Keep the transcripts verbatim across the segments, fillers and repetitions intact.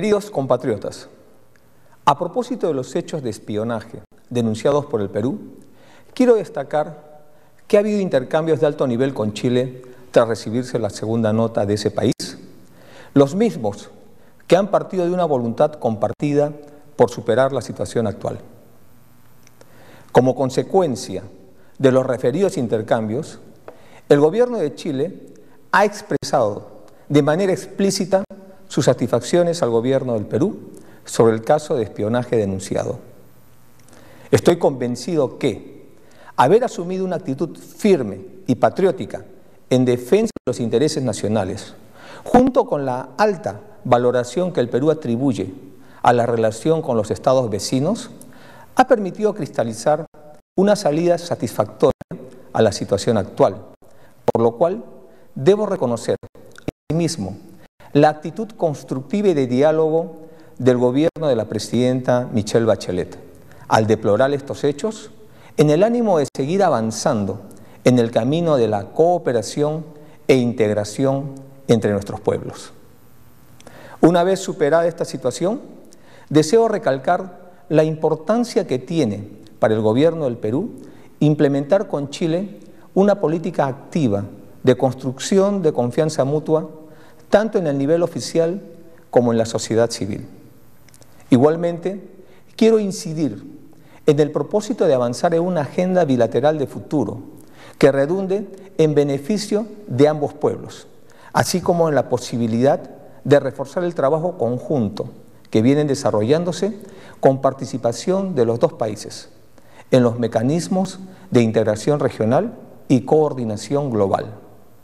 Queridos compatriotas, a propósito de los hechos de espionaje denunciados por el Perú, quiero destacar que ha habido intercambios de alto nivel con Chile tras recibirse la segunda nota de ese país, los mismos que han partido de una voluntad compartida por superar la situación actual. Como consecuencia de los referidos intercambios, el gobierno de Chile ha expresado de manera explícita sus satisfacciones al gobierno del Perú sobre el caso de espionaje denunciado. Estoy convencido que haber asumido una actitud firme y patriótica en defensa de los intereses nacionales, junto con la alta valoración que el Perú atribuye a la relación con los estados vecinos, ha permitido cristalizar una salida satisfactoria a la situación actual, por lo cual debo reconocer asimismo la actitud constructiva y de diálogo del gobierno de la presidenta Michelle Bachelet, al deplorar estos hechos, en el ánimo de seguir avanzando en el camino de la cooperación e integración entre nuestros pueblos. Una vez superada esta situación, deseo recalcar la importancia que tiene para el gobierno del Perú implementar con Chile una política activa de construcción de confianza mutua, tanto en el nivel oficial como en la sociedad civil. Igualmente, quiero incidir en el propósito de avanzar en una agenda bilateral de futuro que redunde en beneficio de ambos pueblos, así como en la posibilidad de reforzar el trabajo conjunto que vienen desarrollándose con participación de los dos países en los mecanismos de integración regional y coordinación global.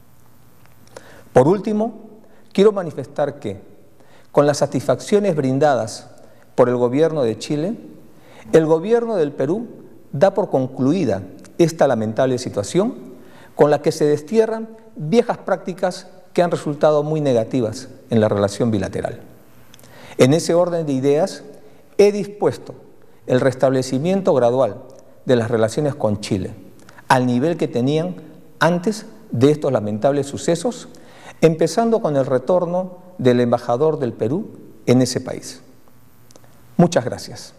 Por último, quiero manifestar que, con las satisfacciones brindadas por el gobierno de Chile, el gobierno del Perú da por concluida esta lamentable situación con la que se destierran viejas prácticas que han resultado muy negativas en la relación bilateral. En ese orden de ideas, he dispuesto el restablecimiento gradual de las relaciones con Chile, al nivel que tenían antes de estos lamentables sucesos, empezando con el retorno del embajador del Perú en ese país. Muchas gracias.